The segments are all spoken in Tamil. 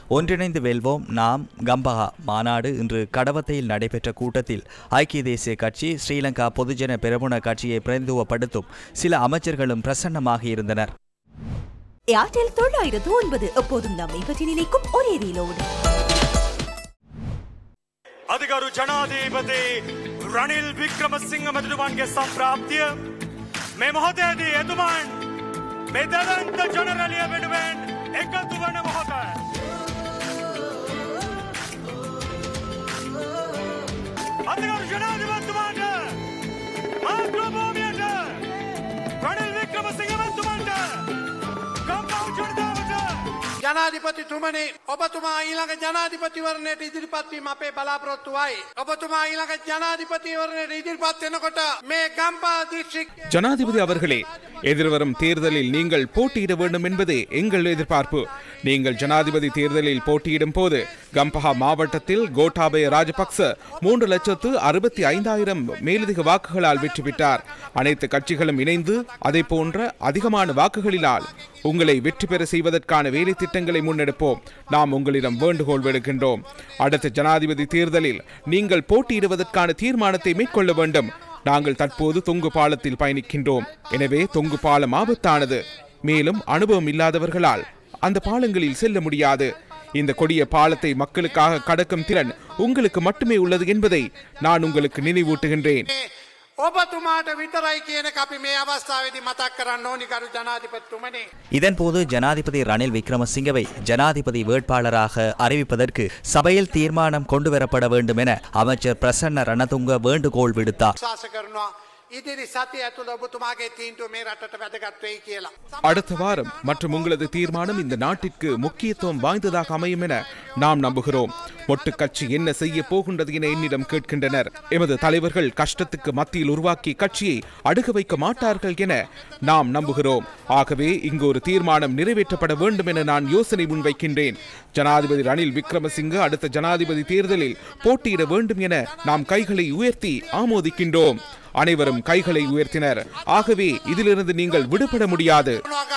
ஒன்றிணைந்து வெல்வோம் நாம் கம்பஹா மாநாடு இன்று கடவத்தையில் நடைபெற்ற கூட்டத்தில் ஐக்கிய தேசிய கட்சி, ஸ்ரீலங்கா பொதுஜன பெரமுன கட்சியை பிரதிநிதித்துவப்படுத்தும் சில அமைச்சர்களும் பிரசன்னமாக இருந்தனர். ஏர்டெல் 909 எப்போதும் நம்மை பற்றி நினைக்கும் ஒரே ரீலோடு. අධිකරු ජනාධිපති රනිල් වික්‍රමසිංහ මැතිතුමන්ගේ සම්ප්‍රාප්තිය මේ මොහොතේදී එතුමන් මේ දරන්ත ජනරලිය වෙනුවෙන් එකතු වන මොහොත. අධිකරු ජනාධිපතිතුමාට මාතෘභූමියට රනිල් වික්‍රමසිංහ මැතිතුමන්ට ජනාධිපතිතුමනි ඔබතුමා ඊළඟ ජනාධිපතිවරණයට ඉදිරිපත් වීම අපේ බලාපොරොත්තුවයි. ඔබතුමා ඊළඟ ජනාධිපතිවරණයට ඉදිරිපත් වෙනකොට මේ ගම්පහ දිස්ත්‍රික්කයේ ஜனாதிபதி அவர்களே, எதிர்வரும் தேர்தலில் நீங்கள் போட்டியிட வேண்டும் என்பதே எங்கள் எதிர்பார்ப்பு. நீங்கள் ஜனாதிபதி தேர்தலில் போட்டியிடும் போது கம்பஹா மாவட்டத்தில் கோட்டாபய ராஜபக்ச 3,65,000 மேலதிக வாக்குகளால் வெற்றி பெற்றார். அனைத்து கட்சிகளும் இணைந்து அதை போன்ற அதிகமான வாக்குகளினால் உங்களை வெற்றி பெற செய்வதற்கான வேலை திட்டங்களை முன்னெடுப்போம். நாம் உங்களிடம் வேண்டுகோள் விடுக்கின்றோம். அடுத்த ஜனாதிபதி தேர்தலில் நீங்கள் போட்டியிடுவதற்கான தீர்மானத்தை மேற்கொள்ள வேண்டும். நாங்கள் தற்போது தொங்கு பாலத்தில் பயணிக்கின்றோம். எனவே தொங்கு பாலம் ஆபத்தானது. மேலும் அனுபவம் இல்லாதவர்களால் அந்த பாலங்களில் செல்ல முடியாது. இந்த கொடிய பாலத்தை மக்களுக்காக கடக்கும் திறன் உங்களுக்கு மட்டுமே உள்ளது என்பதை நான் உங்களுக்கு நினைவூட்டுகின்றேன். ඔබතුමාට විතරයි කියන අපි මේ අවස්ථාවේදී මතක් කරන්න ඕනි කරු ජනාධිපතිතුමනි. இதன்போது ஜனாதிபதி ரணில் விக்ரமசிங்கவை ஜனாதிபதி வேட்பாளராக அறிவிப்பதற்கு சபையில் தீர்மானம் கொண்டுவரப்பட வேண்டும் என அமைச்சர் பிரசன்ன ரணதுங்க வேண்டுகோள் விடுத்தார். அடுத்த வாரம் மற்றும் உங்களது தீர்மானம் இந்த நாட்டிற்கு முக்கியத்துவம் வாய்ந்ததாக அமையும் என நாம் நம்புகிறோம். மொட்டு கட்சி என்ன செய்ய போகின்றது என என்னிடம் கேட்கின்றனர். எமது தலைவர்கள் கஷ்டத்துக்கு மத்தியில் உருவாக்கிய கட்சியை அடுக்க வைக்க மாட்டார்கள் என நாம் நம்புகிறோம். ஆகவே இங்கு ஒரு தீர்மானம் நிறைவேற்றப்பட வேண்டும் என நான் யோசனை முன்வைக்கின்றேன். ஜனாதிபதி ரணில் விக்ரமசிங்க அடுத்த ஜனாதிபதி தேர்தலில் போட்டியிட வேண்டும் என நாம் கைகளை உயர்த்தி ஆமோதிக்கின்றோம். அனைவரும் கைகளை உயர்த்தினர். ஆகவே இதிலிருந்து நீங்கள் விடுபட முடியாது.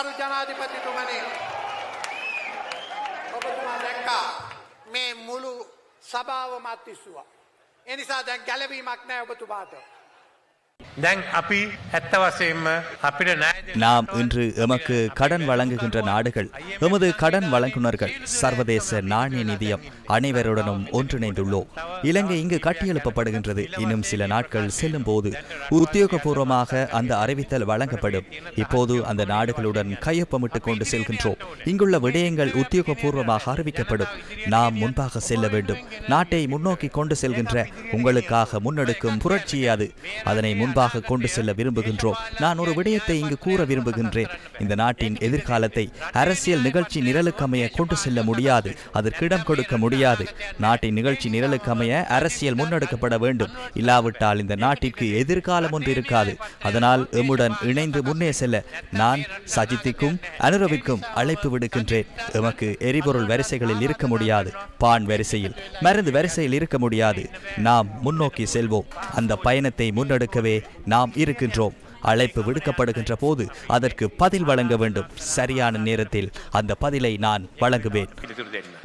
நாம் இன்று எமக்கு கடன் வழங்குகின்ற நாடுகள், எமது கடன் வழங்குனர்கள், சர்வதேச நாணய நிதியம் அனைவருடனும் ஒன்றிணைந்துள்ளோம். இலங்கை இங்கு கட்டியெழுப்பப்படுகின்றது. இன்னும் சில நாட்கள் செல்லும் போது உத்தியோகபூர்வமாக அந்த அறிவித்தல் வழங்கப்படும். இப்போது அந்த நாடுகளுடன் கையொப்பமிட்டுக் கொண்டு செல்கின்றோம். இங்குள்ள விடயங்கள் உத்தியோகபூர்வமாக அறிவிக்கப்படும். நாம் முன்பாக செல்ல வேண்டும். நாட்டை முன்னோக்கி கொண்டு செல்கின்ற உங்களுக்காக முன்னெடுக்கும் புரட்சி அது. அதனை முன்பாக கொண்டு செல்ல விரும்புகின்றோம். நான் ஒரு விடயத்தை இங்கு கூற விரும்புகின்றேன். இந்த நாட்டின் எதிர்காலத்தை அரசியல் நிகழ்ச்சி நிரலுக்கமைய கொண்டு செல்ல முடியாது. அதற்கு இடம் கொடுக்க முடியாது. நாட்டின் நிகழ்ச்சி நிரலுக்கமைய அரசியல் முன்னெடுக்கப்பட வேண்டும். இல்லாவிட்டால் இந்த நாட்டிற்கு எதிர்காலம் ஒன்று இருக்காது. அதனால் எம்முடன் இணைந்து முன்னே செல்ல நான் சஜித்திற்கும் அனுரவிற்கும் அழைப்பு விடுக்கின்றேன். எமக்கு எரிபொருள் வரிசைகளில் இருக்க முடியாது. பான் வரிசையில், மருந்து வரிசையில் இருக்க முடியாது. நாம் முன்னோக்கி செல்வோம். அந்த பயணத்தை முன்னெடுக்கவே நாம் இருக்கின்றோம். அழைப்பு விடுக்கப்படுகின்ற போது அதற்கு பதில் வழங்க வேண்டும். சரியான நேரத்தில் அந்த பதிலை நான் வழங்குவேன்.